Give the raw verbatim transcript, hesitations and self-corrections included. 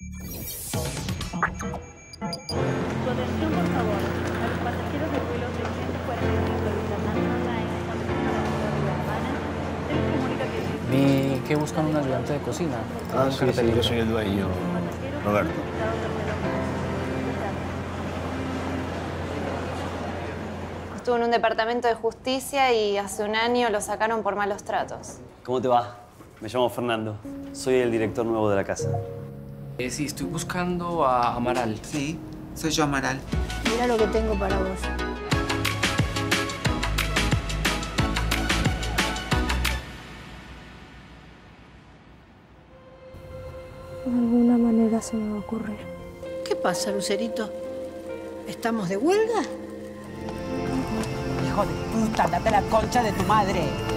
Su atención, por favor. A los pasajeros del vuelo seiscientos cuarenta y cinco de Fernando Sáenz con destino a la ciudad de La Habana, se les comunica que... Vi que buscan un ayudante de cocina. Ah, sí, sí, yo soy el dueño, Roberto. Estuvo en un departamento de justicia y hace un año lo sacaron por malos tratos. ¿Cómo te va? Me llamo Fernando. Soy el director nuevo de la casa. Eh, sí, estoy buscando a Amaral. Sí, soy yo, Amaral. Mira lo que tengo para vos. De alguna manera se me va a ocurrir. ¿Qué pasa, Lucerito? ¿Estamos de huelga? Hijo de puta, date la concha de tu madre.